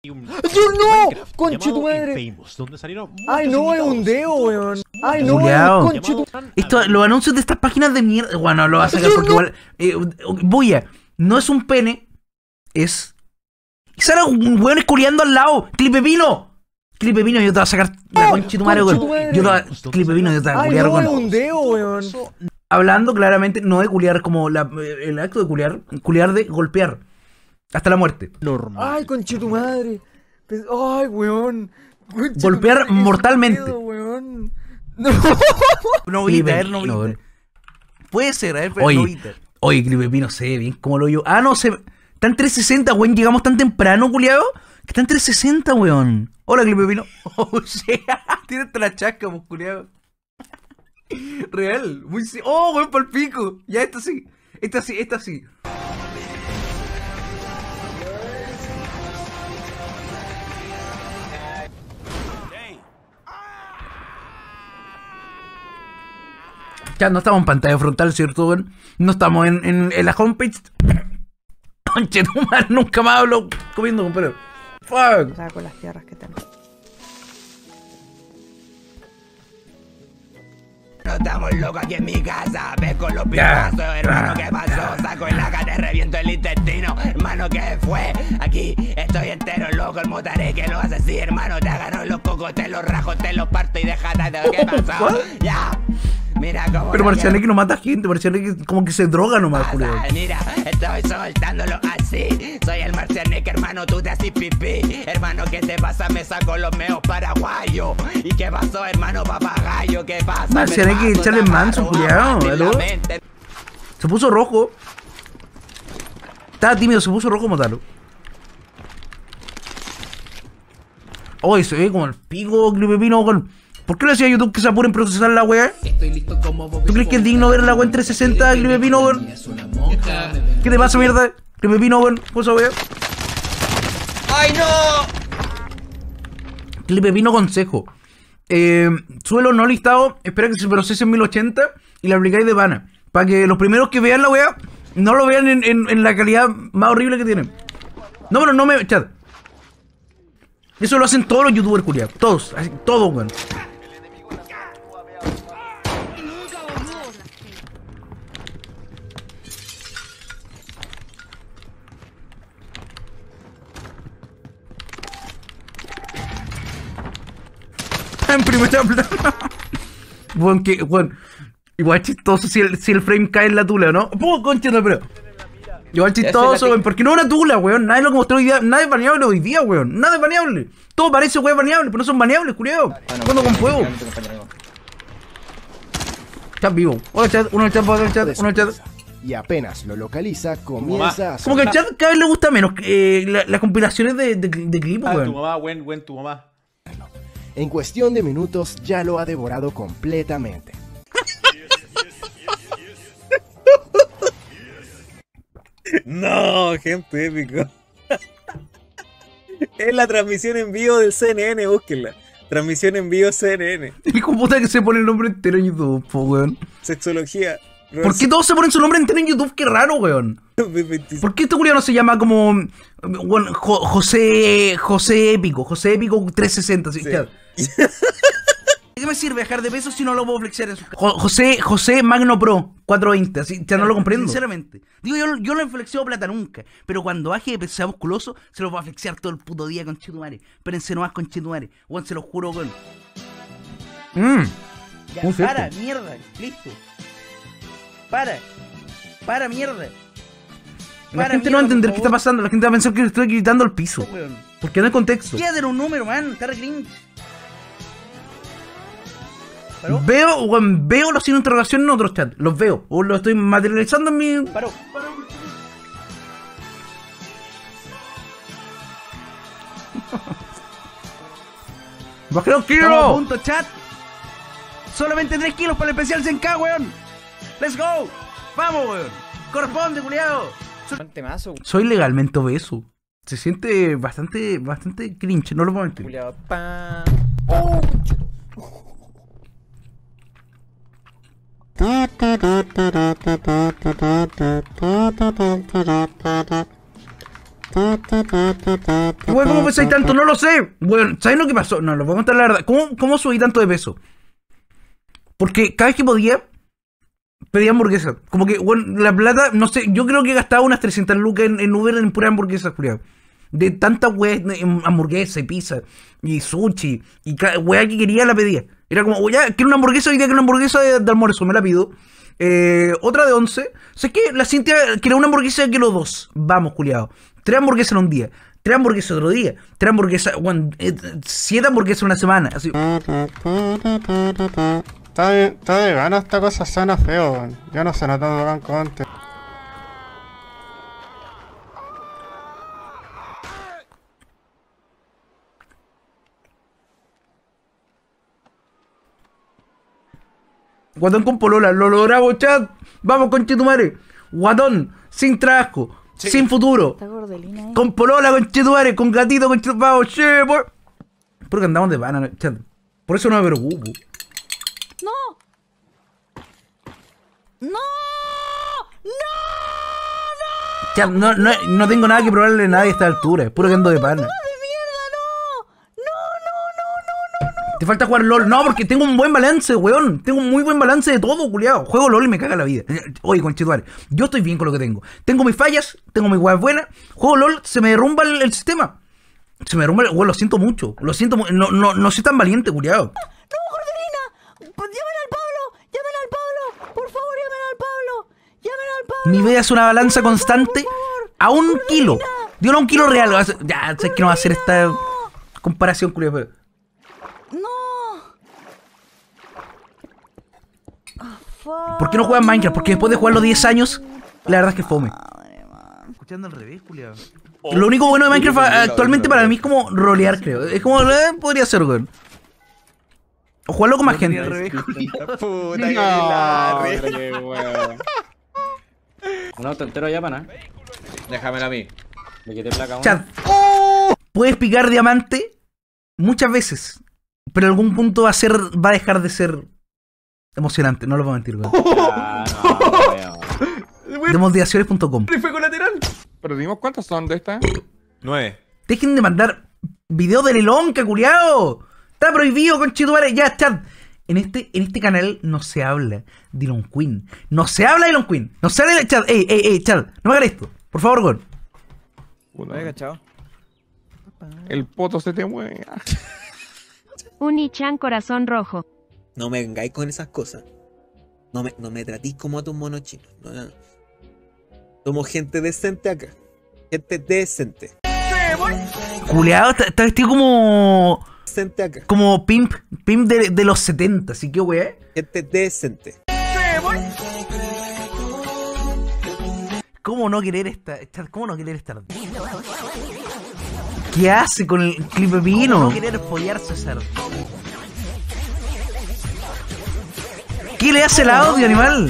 no! ¡Conche tu madre! ¡Ay, no! Es un dedo, weón. ¡Ay, no! ¡Conche tu... Esto, los anuncios de estas páginas de mierda. Bueno, lo va a sacar porque igual. Bulla, no es un pene. Es. Sale un weón esculeando al lado. ¡Clipepino! Clipepino, yo te voy a sacar la concha tu madre, weón. Yo te voy a. Clipepino, yo te voy a culiar, weón. ¡Ay, no! con... Es un dedo, weón. Hablando claramente, no de culiar como el acto de culiar. Culiar de golpear. Hasta la muerte. Normal. ¡Ay, conche tu madre! ¡Ay, weón! Golpear mortalmente. Dedo, weón. No. Novita, novita. Puede ser, novita. Oye, Clipepino se ve bien como lo yo. Ah, no, se. Está en 360, weón. Llegamos tan temprano, culiado. Que está en 360, weón. Hola, Clipepino. Oh, sea. Tírate la chasca, pues, culiado. Real. Muy sí. Oh, weón, pa'l pico. Ya, esta sí. Esta sí, esta sí. Ya no estamos en pantalla frontal, ¿cierto, weón? No estamos en la homepage. Conchetumar, nunca más hablo comiendo, compadre. Fuck. Con las tierras que tengo. No estamos locos aquí en mi casa, ves con los pipazos, hermano, ¿qué pasó? Saco en la cara, te reviento el intestino, hermano, ¿qué fue? Aquí estoy entero, loco, el motaré que lo hace así, hermano, te agarro los cocos, te los rajo, te los parto y déjate de ¿qué pasó? Ya. Mira cómo. Pero Marcianeque no mata gente, Marcianeque como que se droga nomás, Julio. Mira, estoy soltándolo así. Soy el Marcianeque, hermano, tú te haces pipí. Hermano, ¿qué te pasa? Me saco los meos paraguayos. ¿Y qué pasó, hermano papagayo? ¿Qué pasa? Marcianeque, echarle manso, culiao. Se puso rojo. Estaba tímido, se puso rojo, matalo. Oye, se ve como el pico, Clipepino, con... ¿Por qué le decía a YouTube que se apuren en procesar la weá? ¿Tú crees que es digno ver la weá en 360, Clipepino, weón? ¿Qué te pasa, mierda? Clipepino, weón, cosa weá. ¡Ay, no! Clipepino consejo. Suelo no listado, espera que se procese en 1080 y la aplicáis de pana. Para que los primeros que vean la weá no lo vean en la calidad más horrible que tienen. No, pero no me... Chat. Eso lo hacen todos los youtubers, culiados. Todos, así, todos, weón. En primera plana. Bueno, que, bueno, igual chistoso si el frame cae en la tula, ¿no? ¡Pum, concha, no, pero! Igual chistoso, weón, porque no es una tula, weón. Nadie lo mostró hoy día, nada es baneable hoy día, weón. Nada es baneable. Todo parece weón baneable, pero no son baneables, culiao. Cuando con fuego. Chat vivo. Hola, chat, uno en el chat, otro en el chat, uno en el chat. Y apenas lo localiza, comienza a... Como que el chat cada vez le gusta menos las compilaciones de clip, weón. Tu mamá, buen tu mamá. En cuestión de minutos ya lo ha devorado completamente. No, gente épico. Es la transmisión en vivo del CNN, búsquenla. Transmisión en vivo CNN. El hijo puta que se pone el nombre entero en YouTube, po, weón. Sexología. ¿Por qué todos se ponen su nombre entero en YouTube? Qué raro, weón. ¿Por qué este culiao no se llama como bueno, José Épico? José Épico 360, ¿sí? Sí. ¿Qué me sirve dejar de peso si no lo puedo flexear en su José Magno Pro 420, así, ya no lo comprendo. Sinceramente. Digo, yo no he flexeado plata nunca, pero cuando baje de peso sea musculoso, se lo voy a flexear todo el puto día con Chetumare. Espérense nomás con Chetumare. Weón, se lo juro, weón. Ya, para, mierda, listo. Para, mierda. La gente no va a entender qué está pasando, la gente va a pensar que le estoy gritando al piso. Porque no hay contexto. Quédate en un número, man, está re cringe. Veo los signos de interrogación en otros chats, los veo, o los estoy materializando en mi... Paró. ¡Bajé los kilos! Punto chat. Solamente 3 kilos para el especial 100k, weón. Let's go. Vamos, weón. Corresponde, culiao. Soy legalmente obeso. Se siente bastante cringe, no lo puedo mentir. Weón, ¿cómo pesáis tanto? No lo sé. Weón, ¿sabes lo que pasó? No, lo voy a contar la verdad. ¿Cómo subí tanto de peso? Porque cada vez que podía, pedía hamburguesa. Como que, bueno, la plata, no sé, yo creo que gastaba unas 300 lucas en Uber en pura hamburguesa, culiao. De tantas weas, hamburguesa y pizza y sushi. Y cada wea que quería la pedía. Era como, ya, quiero una hamburguesa, hoy día quiero una hamburguesa de almuerzo, me la pido. Otra de 11. Sé que la Cintia quiere una hamburguesa, quiero 2. Vamos, culiao. 3 hamburguesas en un día. 3 hamburguesas otro día. 3 hamburguesas, 7 hamburguesas en una semana. Así. Está de gana esta cosa, suena feo, weón. Ya no suena tan bacán como antes. Guatón con polola, lo logramos, chat. Vamos, conchetumare. Guatón, sin trabajo, sin futuro. Con polola, conchetumare, con gatito, conchetumare. Che, por... Porque andamos de pana, chat. Por eso no me preocupo. ¡No! ¡No! ¡No! Chat, no tengo nada que probarle a nadie a esta altura. Es puro que ando de pana. Te falta jugar LOL. No, porque tengo un buen balance, weón. Tengo un muy buen balance de todo, culiao. Juego LOL y me caga la vida. Oye, conchetuare, yo estoy bien con lo que tengo. Tengo mis fallas, tengo mis weas buenas. Juego LOL, se me derrumba el sistema. Se me derrumba, weón, lo siento mucho. Lo siento, no soy tan valiente, culiao. ¡No, Jorgelina! ¡Llamen al Pablo! ¡Llamen al Pablo! ¡Por favor, llamen al Pablo! ¡Llamen al Pablo! Mi vida es una balanza constante a un kilo. Digo, a un kilo real. Ya, sé que no va a hacer esta comparación, culiao. ¿Por qué no juegas Minecraft? Porque después de jugarlo 10 años, la verdad es que fome. Escuchando al revés, culiao. Lo único bueno de Minecraft actualmente para mí es como rolear, creo. Es como, podría ser, weón. O jugarlo con más gente. Puta, que Un auto entero ya, pana. Déjamelo a mí. Le quité placa. Chat. Puedes picar diamante muchas veces, pero en algún punto va a dejar de ser emocionante, no lo voy a mentir, weón. Demosdiaciones.com. Fue colateral. Pero dimos cuántas son de estas. 9. Dejen de mandar videos de Lelonca, culiao. Está prohibido, conchetumare. Ya, chat. En este canal no se habla de Elon Queen. No se habla de Elon Queen. No se habla de... Chat, chat. No me hagan esto. Por favor, weón. Cachao. El poto se te mueve. Unichan corazón rojo. No me vengáis con esas cosas. No me tratís como a tus monos chinos. No. Somos gente decente acá. Gente decente. Culeado, está vestido como... Decente acá. Como pimp de los 70, así que weá. Gente decente. ¿Cómo no querer estar? ¿Cómo no querer estar? ¿Qué hace con el clip pepino? ¿Cómo no querer follar, César? ¿Qué le hace el audio, animal?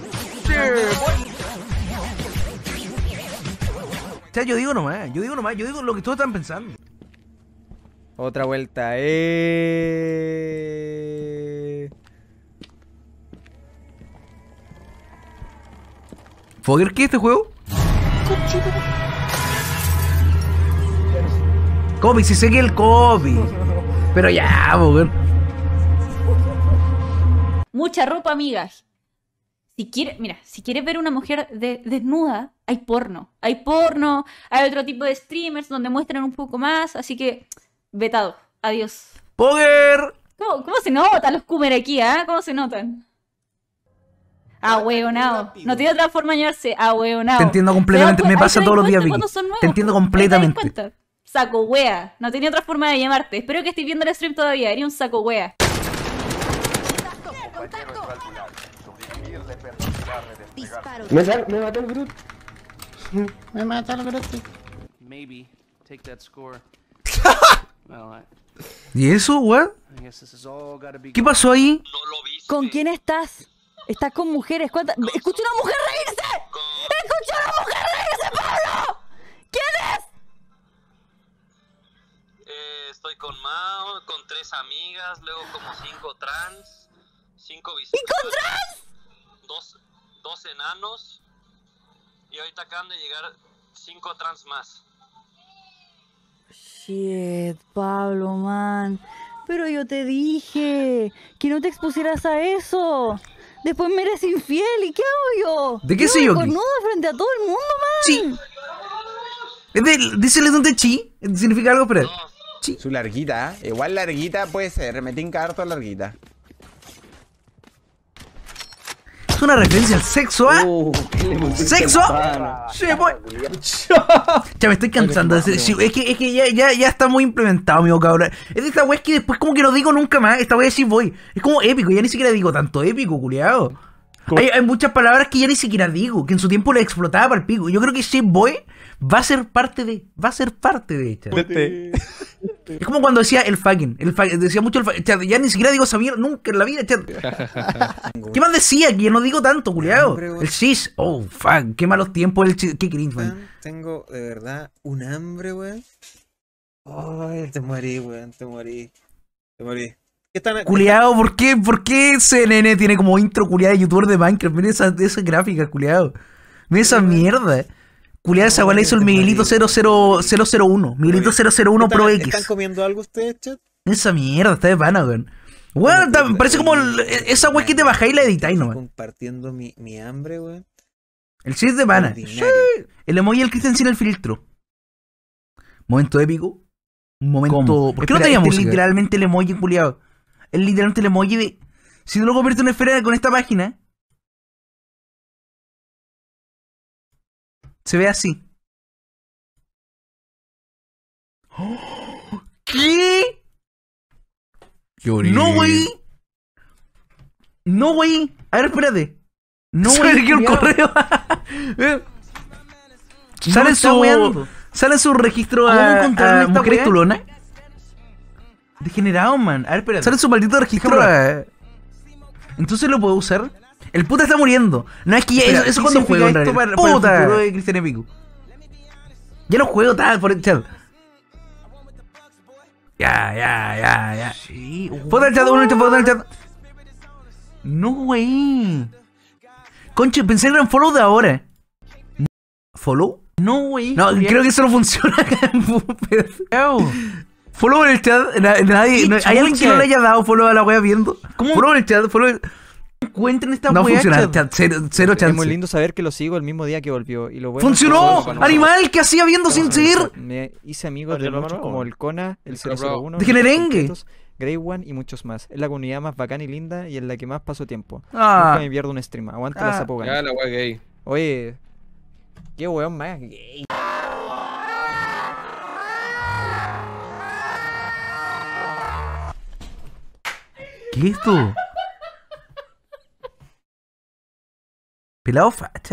O sea, yo digo nomás lo que todos están pensando. Otra vuelta, ¿Fogger qué es este juego? Copy, si sé que el copy. Pero ya, weón. Mucha ropa, amigas. Si quieres ver una mujer desnuda, hay porno. Hay otro tipo de streamers donde muestran un poco más, así que vetado. Adiós. ¡Poger! ¿Cómo se notan los Coomer aquí, ah? ¿Cómo se notan? Ahueonao. No tiene otra forma de llamarse ahueonao. Te entiendo completamente, me pasa todos los días, Vicky. Te entiendo completamente. Saco wea. No tenía otra forma de llamarte. Espero que estés viendo el stream todavía. Eres un saco wea. Me mató el Groot. Me mató el Groot. Maybe take that score. ¿Y eso, weón? ¿Qué pasó ahí? ¿Con quién estás? Estás con mujeres. ¿Cuántas? ¡Escucha una mujer reírse! ¡Escucha una mujer reírse, Pablo! ¿Quién es? Estoy con Mao, con 3 amigas, luego como 5 trans, 5 bisexuales. ¿Y con trans? 2 enanos. Y ahorita acaban de llegar 5 trans más. Shit, Pablo, man. Pero yo te dije que no te expusieras a eso. Después me eres infiel. ¿Y qué hago yo? ¿De qué soy yo? Cornuda frente a todo el mundo, man. Sí. Dísele donde chi. ¿Significa algo? Pero sí. Su larguita. Igual larguita puede ser. Me tinca harto larguita. Es una referencia al sexo, ¿ah? ¿Sexo? Sí, boy. Ya me estoy cansando. Es que ya está muy implementado mi vocabulario. Es de esta wea que después como que no digo nunca más. Esta wea sí voy. Es como épico. Ya ni siquiera digo tanto épico, culiado. Hay muchas palabras que ya ni siquiera digo. Que en su tiempo le explotaba para el pico. Yo creo que Shape Boy va a ser parte de esta. Es como cuando decía el fucking. Decía mucho el fucking. Ya ni siquiera digo esa mierda nunca en la vida, chat. ¿Qué más decía? Que ya no digo tanto, culiado. El cis. Oh, fuck. Qué malos tiempos el cis. Qué cringe, man. Tengo de verdad un hambre, weón. Ay, te morí, weón. Te morí. Culiado, ¿por qué CNN tiene como intro culiado de youtuber de Minecraft? Mira esa gráfica, culiado. Mira esa mierda. Culiado, esa cual hizo el Miguelito 001. Miguelito 001 Pro X. ¿Están comiendo algo ustedes, chat? Esa mierda, está de pana, weón. Weón, parece como esa weá que te bajáis y la editáis, ¿no? Compartiendo mi hambre, weón. El chiste de pana. Sí. El emoji del Cristian sin el filtro. Momento épico. Un momento. ¿Cómo? ¿Por qué no teníamos literalmente el emoji, culiado? Es literalmente el emoji de. Si no lo convierto en una esfera con esta página, se ve así. ¿Qué? No, güey. No, güey. A ver, espérate. No, güey. Se el correo. Sale su registro a mujeres tulona. Degenerado, man. A ver, espérate. Sale su maldito registro. Entonces lo puedo usar. El puta está muriendo. No es que ya. Espera, eso cuando juego esto para el futuro de Cristian Épico. Ya no juego tal por el chat. Ya. Sí. Foto del chat, foto del chat. No, güey. Conche, pensé que eran follow de ahora. ¿Follow? No, güey. No, creo que eso no funciona. Follow en el chat. Nadie. ¿Hay alguien que no le haya dado follow a la wea viendo? ¿Cómo? Follow en el chat, follow. Encuentren esta wea. No funciona el chat. Cero chance. Es muy lindo saber que lo sigo el mismo día que volvió. Y lo bueno ¡funcionó! ¡Animal! ¿Qué hacía viendo sin seguir? Me hice amigos de muchos como el Kona, el 001, Degenerengue, Grey One y muchos más. Es la comunidad más bacana y linda y en la que más paso tiempo. Nunca me pierdo un stream. Aguanta la zapoga. Ya, la wea gay. Oye, qué weón más gay. ¿Qué es esto? ¿Pelado facha?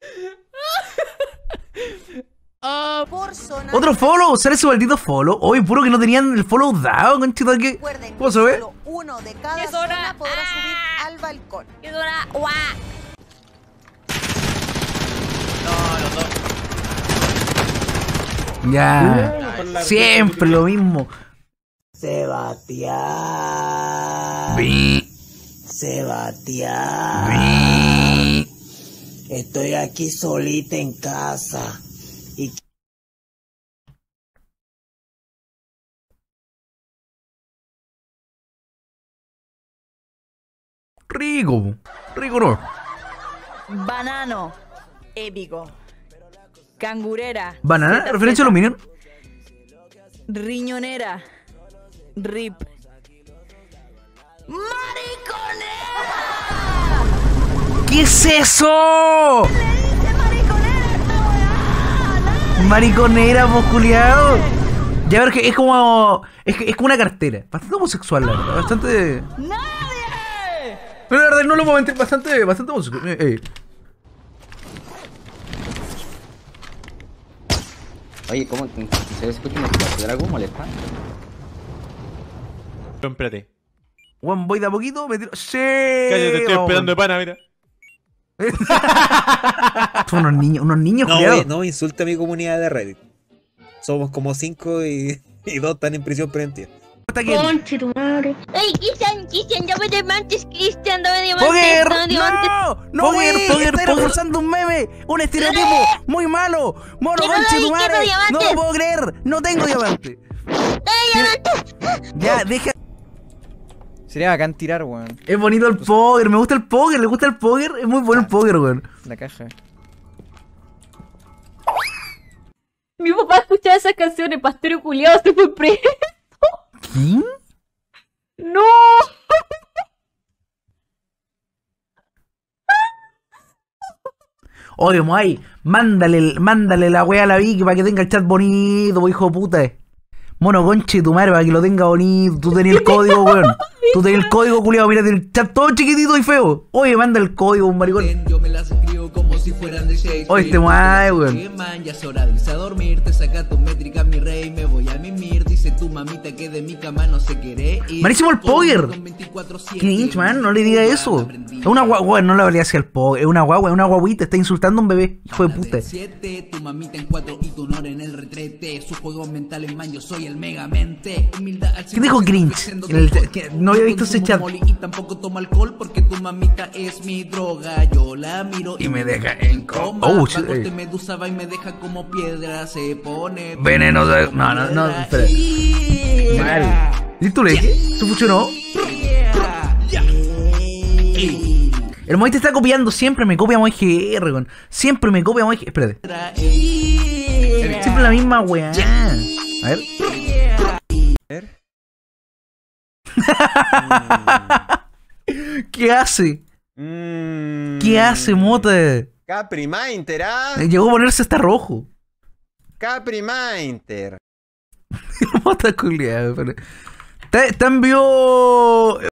Otro follow, sale su maldito follow. Oye, puro que no tenían el follow dado, conchito. ¿Cómo se ve? Uno de cada zona podrá subir al balcón. ¡Qué dura! ¡Guau! No, Ya. Siempre lo mismo. Sebastián. Estoy aquí solita en casa. Y Rico no. Banano. Épico. Cangurera. ¿Banana? ¿Referencia a los Minions? Riñonera. Rip. ¡Mariconera! ¿Qué es eso? Mariconera, vos culiao. Ya ver que es como. Es como una cartera. Bastante homosexual, la verdad. Bastante. ¡Nadie! Pero la verdad no lo puedo mentir, bastante homosexual. Oye, ¿cómo se escucha una piedra? ¿Algo molesta? Espérate. Juan, voy de a poquito, me tiro. ¡Sí! Cállate, te estoy esperando de pana, mira. Son unos niños, no insulte a mi comunidad de Reddit. Somos como 5 y 2 están en prisión preventiva. Conche tu madre. Ey, Cristian, dame diamantes, Cristian, dame diamantes. ¡Poger! Estoy forzando un meme, un estereotipo muy malo. Mono, conche tu madre. No lo puedo creer, no tengo diamante. Ya, deja. Sería bacán tirar, weón. Es bonito el poker, me gusta el poker, ¿le gusta el poker? Es muy bueno el poker, weón. La caja. Mi papá escuchaba esas canciones, pastero culiado se fue preso. ¿Quién? ¡No! Oye, Moai, mándale la wea a la Vicky para que tenga el chat bonito, hijo de puta. Mono, conche tu madre, para que lo tenga bonito. Tú tenías el código, weón. Tú tenías el código, culiado. Mira, el chat todo chiquitito y feo. Oye, manda el código, un maricón. Yo me las escribo como si fueran de Shakespeare. Oye, este Moai, weón. Ya es hora de irse a dormir. Te saca tu métrica, mi rey. Me voy a mimir. Dice tu mamita que de mi cama no se quiere ir. Malísimo el poker. Cringe, man, no le diga eso. Es una guagua, no le valía hacia el poker. Es una guagua, es una guaguita. Está insultando a un bebé, hijo de puta. Tu mamita en 4 y tu honor en el retrete. Sus juegos mentales, man, yo soy el megamente. ¿Qué dijo cringe? No había visto ese chat. Y tampoco toma alcohol porque tu mamita es mi droga. Yo la miro y me deja en coma. Oh, shit. Medusa va y me deja como piedra. Se pone venenoso. No, espera. Mal. ¿Y tú leche? ¿Eso funcionó? El Moai te está copiando, siempre me copia Moai GR, weón. Siempre me copia Moai GR. Espérate. Siempre la misma weá. A ver. ¿Qué hace? ¿Qué hace, Mote? Caprimainter, ¿ah? Llegó a ponerse hasta rojo. Caprimainter. Mota culiado. Te envió